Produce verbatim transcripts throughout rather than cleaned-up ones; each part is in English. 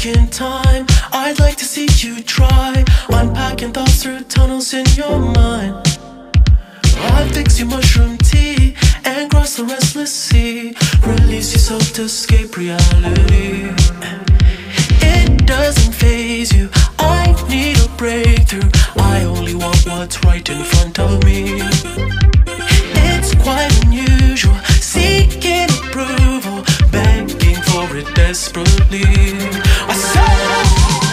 in time. I'd like to see you try unpacking thoughts through tunnels in your mind. I'd fix your mushroom tea and cross the restless sea. Release yourself to escape reality. It doesn't faze you, I need a breakthrough. I only want what's right in front of me. It's quite unusual, seeking approval, begging for it desperately. I said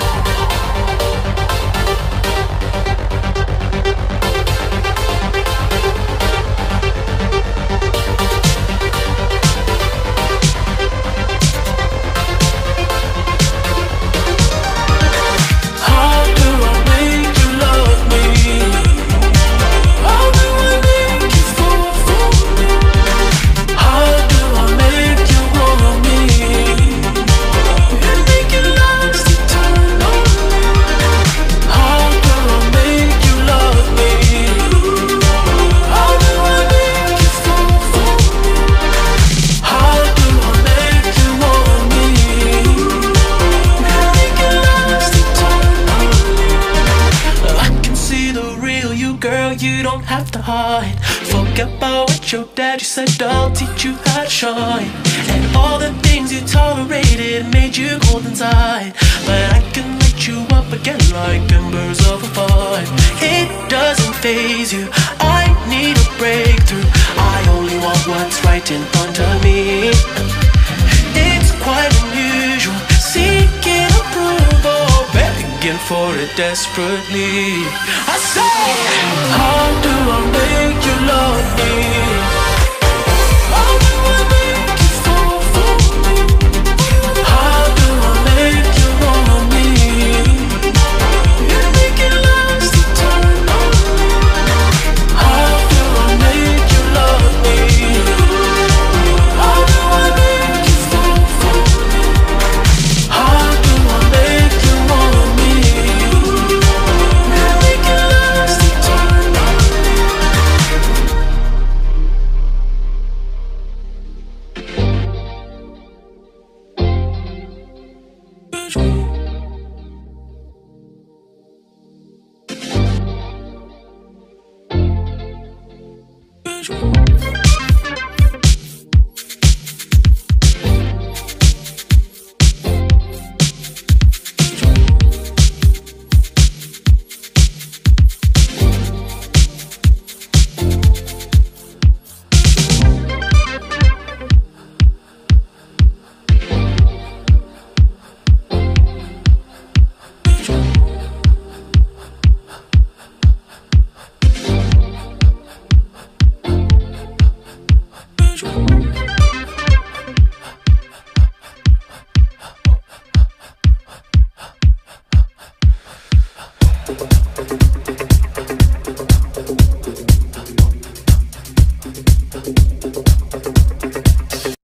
your daddy said, I'll teach you how to shine. And all the things you tolerated made you cold inside. But I can light you up again like embers of a fire. It doesn't faze you, I need a breakthrough. I only want what's right in front of me. It's quite unusual, seeking approval, begging for it desperately. I say, how do I make you love me? Thank you.